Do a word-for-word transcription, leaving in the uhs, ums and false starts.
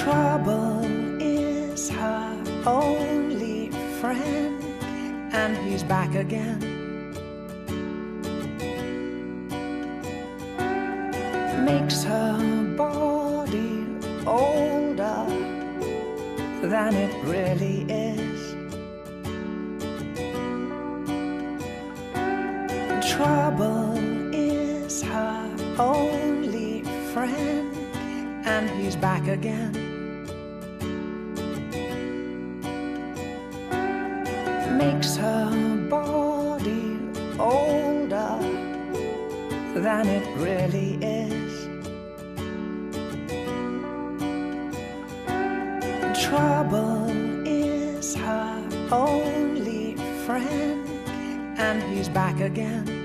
Trouble is her only friend, and he's back again. Makes her body older than it really is. Trouble is her only friend, and he's back again. Makes her body older than it really is. Trouble is her only friend, and he's back again.